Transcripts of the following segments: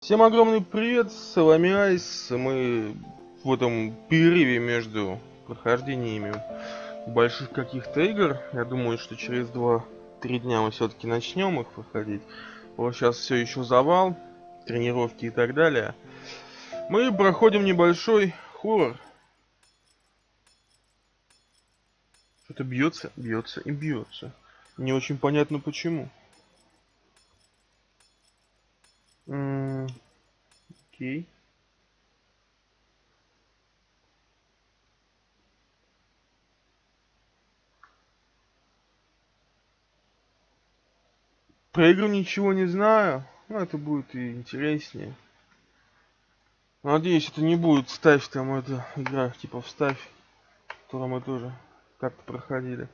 Всем огромный привет, с вами Айс. Мы в этом перерыве между прохождениями больших каких-то игр. Я думаю, что через 2-3 дня мы все-таки начнем их проходить. Вот сейчас все еще завал, тренировки и так далее. Мы проходим небольшой хоррор. Что-то бьется, бьется и бьется. Не очень понятно почему. Окей. Про игру ничего не знаю, но это будет и интереснее. Надеюсь, это не будет ставь там эта игра, типа вставь, которую мы тоже как-то проходили.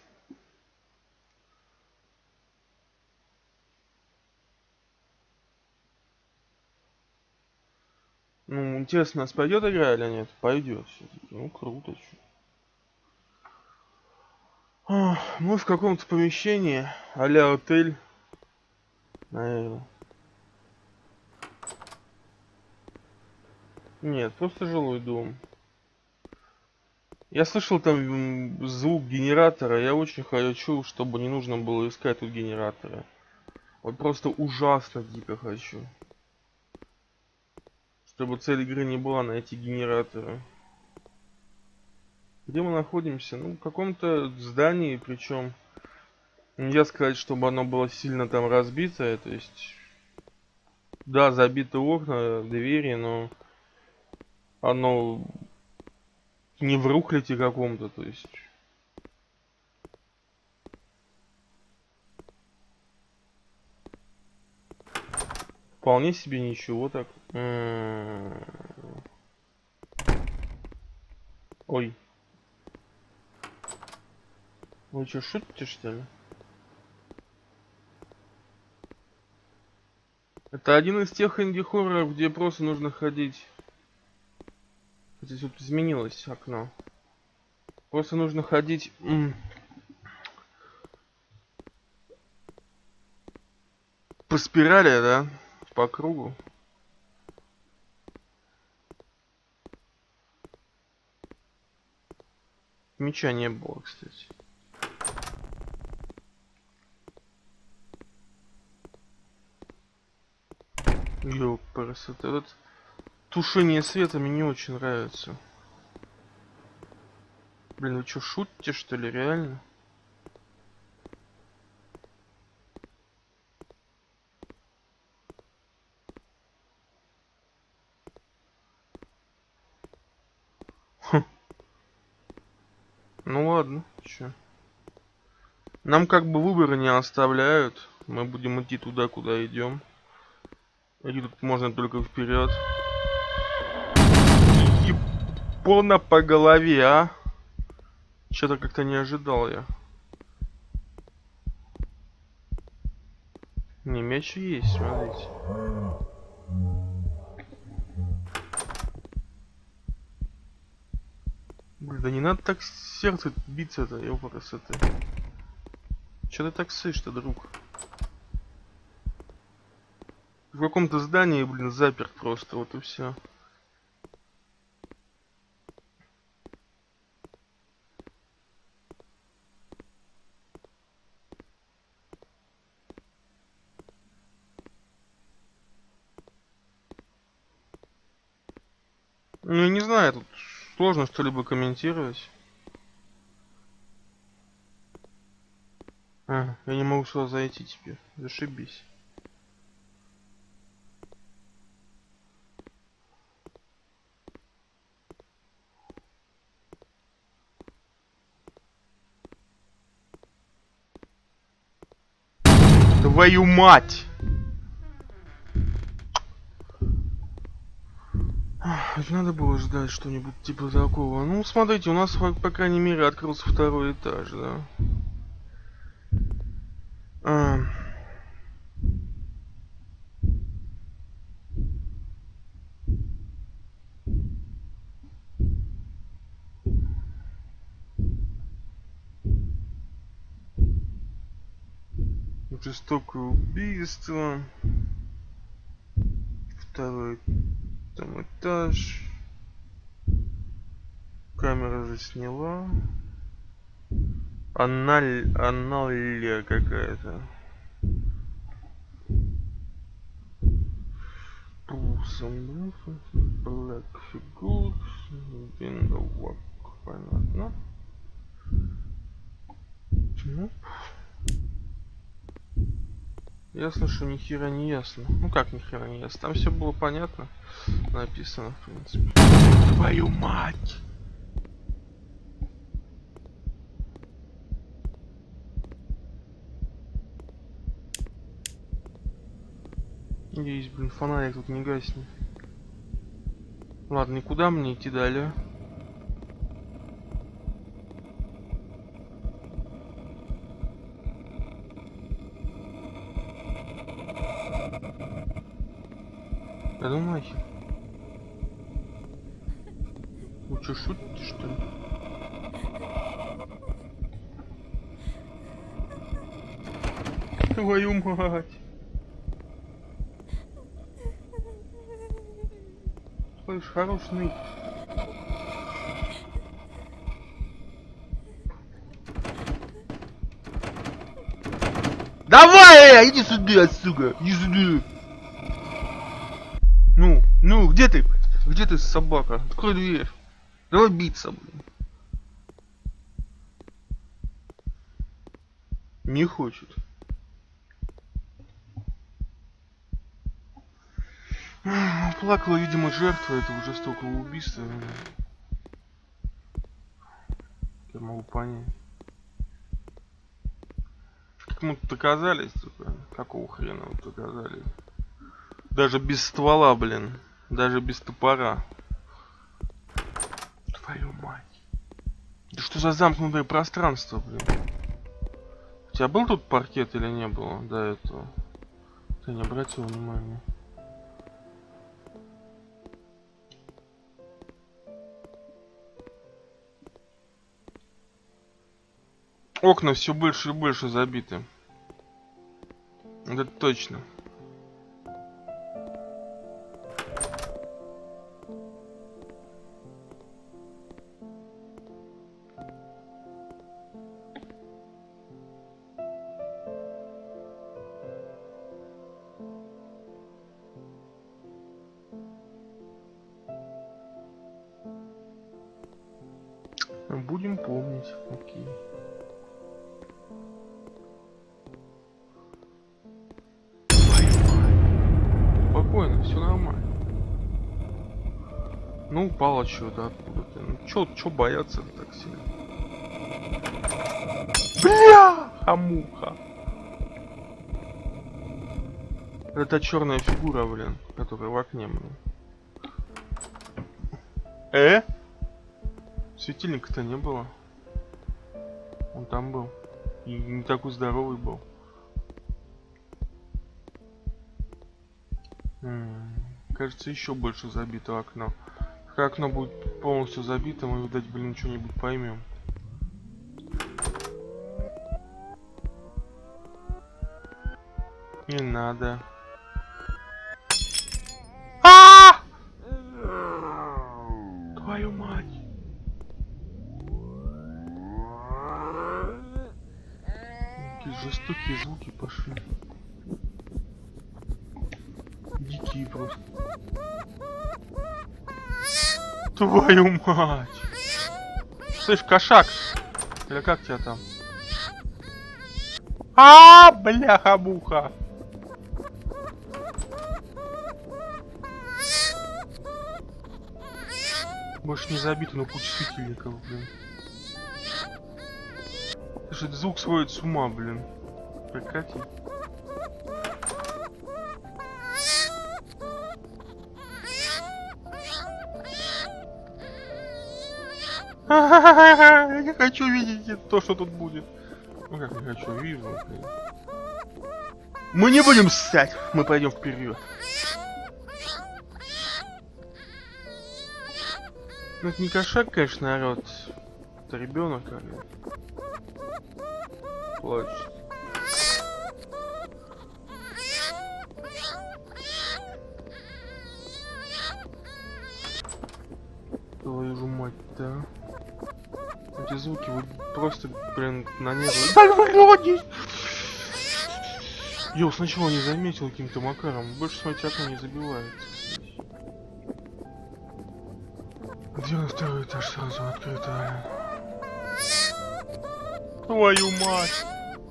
Ну, интересно, нас пойдет игра или нет? Пойдет все-таки. Ну, круто. Мы в каком-то помещении, а-ля отель, наверное. Нет, просто жилой дом. Я слышал там звук генератора, я очень хочу, чтобы не нужно было искать тут генератора. Вот просто ужасно дико хочу. Чтобы цель игры не была найти генераторы. Где мы находимся? Ну, в каком-то здании, причем нельзя сказать, чтобы оно было сильно там разбитое, то есть, да, забиты окна, двери, но оно не в рухляте каком-то, то есть. Вполне себе ничего так. Ой. Вы что, шутите, что ли? Это один из тех инди-хорроров, где просто нужно ходить. Здесь тут изменилось окно. Просто нужно ходить по спирали, да? По кругу. Меча не было, кстати. Ёпрст, этот тушение света мне не очень нравится. Блин, вы что, шутите, что ли, реально? Хм. Ну ладно, чё. Нам как бы выбора не оставляют. Мы будем идти туда, куда идем. Или тут можно только вперед. Ебона по голове, а? Что-то как-то не ожидал я. Не, меч есть, смотрите. Блин, да не надо так сердце биться-то, ёпрст. Чё ты так сышь-то, друг? В каком-то здании, блин, заперт просто, вот и все. Ну, я не знаю, тут сложно что-либо комментировать. А, я не могу сюда зайти теперь. Зашибись. Твою мать! Надо было ждать что-нибудь типа такого. Ну, смотрите, у нас, по крайней мере, открылся второй этаж, да? А. Жестокое убийство. Второй там этаж. Камера засняла. Аналия какая-то. Black figures. Window work. Понятно. Ну. Ясно, что ни хера не ясно. Ну как ни хера не ясно? Там все было понятно. Написано, в принципе. Твою мать! Есть, блин, фонарик тут не гаснет. Ладно, никуда мне идти далее. Да ну нахер. Вы что, шутите, что ли? Твою мать! Слышь, хороший нык. Давай! Иди сюда, сука! Иди сюда! Ну, где ты? Где ты, собака? Открой дверь. Давай биться, блин. Не хочет. Плакала, видимо, жертва этого жестокого убийства. Я могу понять. Как мы тут оказались, сука? Какого хрена мы тут оказались? Даже без ствола, блин. Даже без топора. Твою мать. Да что за замкнутое пространство, блин? У тебя был тут паркет или не было до этого? Ты не обратил внимания. Окна все больше и больше забиты. Это точно. Будем помнить. Окей. Спокойно, все нормально. Ну, упало что-то откуда-то. Ну, чё бояться так сильно? Бля! Муха. Это черная фигура, блин, которая в окне, блин. Светильника-то не было. Он там был. И не такой здоровый был. Кажется, еще больше забито окно. Когда окно будет полностью забито, мы, видать, блин, что-нибудь поймем. Не надо. Твою мать. Какие жестокие звуки пошли. Дикие просто. Твою мать. Слышь, кошак. Или как тебя там? Бляха-муха. Больше не забито, но куча светильников, блин. Слушай, этот звук сводит с ума, блин. Прекрати. Я не хочу видеть то, что тут будет. Ну как не хочу, вижу. Мы не будем ссать, мы пойдем вперед. Ну это не кошак, конечно, народ. Это ребенок, орёт. Плачет. Твою же мать-то. Эти звуки вот просто, блин, на нервы. Да вроде! Я сначала не заметил каким-то макаром. Больше, смотрите, окно не забивается. 92 этаж сразу открыто. Твою мать!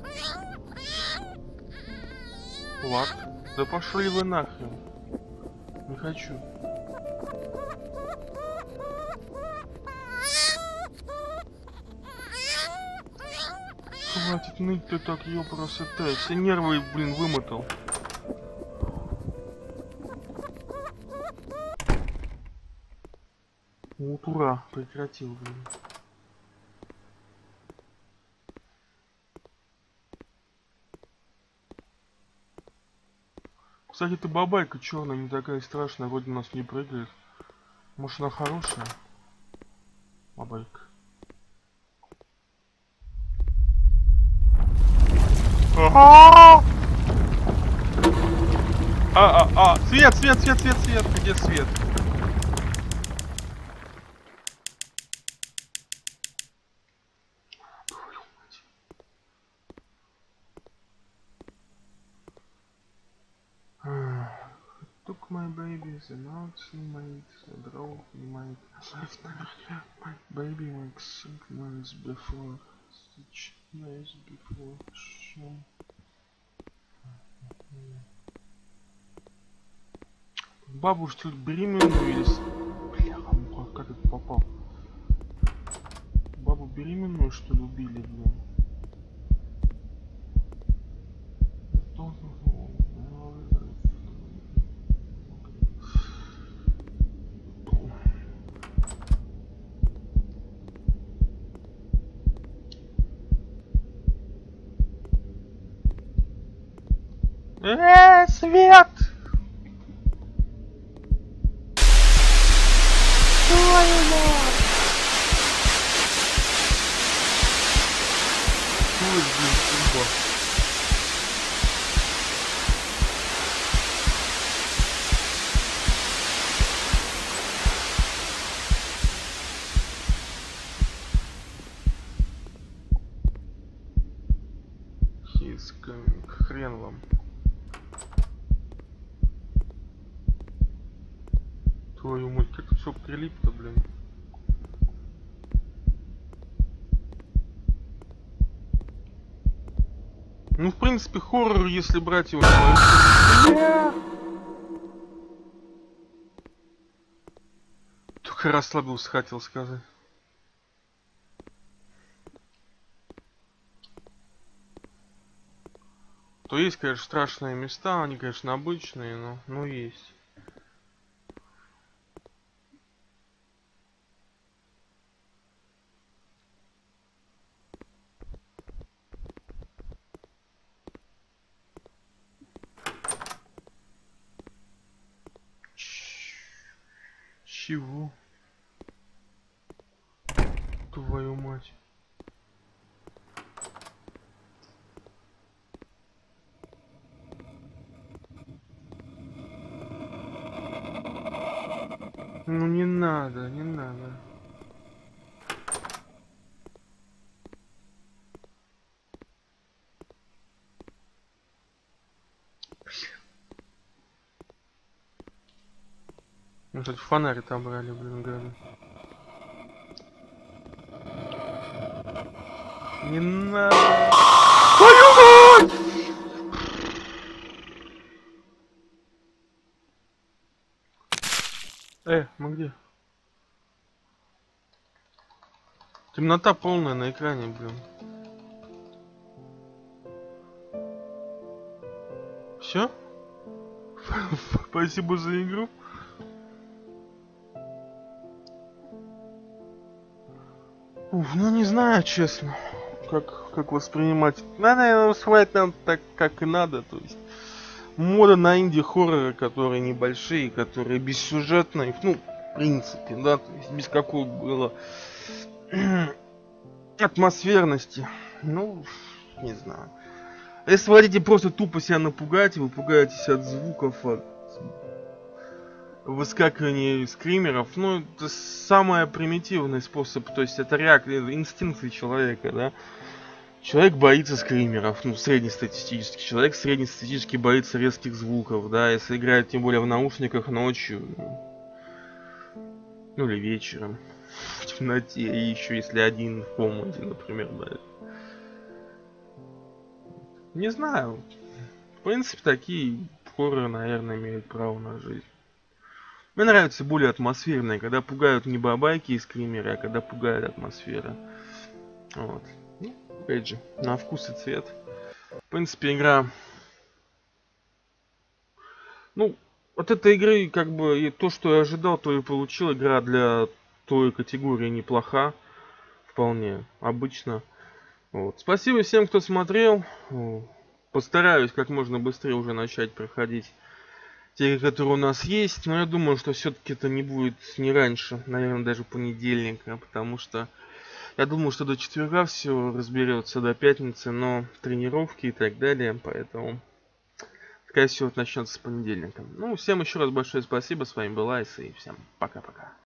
Лак? Да пошли вы нахрен. Не хочу. Хватит ныть ты так, ёпросотай. Все нервы, блин, вымотал. Вот ура, прекратил, блин. Кстати, эта бабайка черная не такая страшная, вроде нас не прыгает. Может, она хорошая? Бабайка. Свет, свет, свет, свет, свет, где свет? Took my babies and out she made a drove my life my baby like 6 months before 6 days before show. Бабу что ли беременную или... Бля, как это попал? Бабу беременную что ли убили, блин? Свет! Твою мать! Ой, блин, судьба. He's coming. Хрен вам. Твою мать, как все прилип-то, блин. Ну, в принципе, хоррор, если брать его... Только расслабился, хотел сказать. То есть, конечно, страшные места, они, конечно, обычные, но есть. Чего? Твою мать. Ну не надо, не надо. Ну, кстати, фонарь отобрали, блин, гады. Не надо. Твою мать! Мы где? Темнота полная на экране, блин. Все? Спасибо за игру. Ну не знаю, честно, как воспринимать. Наверное, воспринимать надо так, как и надо, то есть мода на инди-хорроры, которые небольшие, которые бессюжетные, ну, в принципе, да, то есть без какого-было атмосферности, ну, не знаю. Если вы хотите просто тупо себя напугать, вы пугаетесь от звуков, от выскакивание скримеров, ну, это самый примитивный способ, то есть это инстинкты человека, да. Человек боится скримеров, ну, среднестатистический. Человек среднестатистически боится резких звуков, да, если играет тем более в наушниках ночью, ну или вечером, в темноте, и еще если один в комнате, например, да. Не знаю. В принципе, такие хорроры, наверное, имеют право на жизнь. Мне нравятся более атмосферные, когда пугают не бабайки и скримеры, а когда пугает атмосфера. Вот. Ну, опять же, на вкус и цвет. В принципе, игра... Ну, от этой игры, как бы, и то, что я ожидал, то и получил. Игра для той категории неплоха. Вполне обычно. Вот. Спасибо всем, кто смотрел. Постараюсь как можно быстрее уже начать проходить те, которые у нас есть. Но я думаю, что все-таки это не будет не раньше. Наверное, даже понедельника. Потому что я думаю, что до четверга все разберется, до пятницы. Но тренировки и так далее. Поэтому, скорее всего, начнется с понедельника. Ну, всем еще раз большое спасибо. С вами был Айс. И всем пока-пока.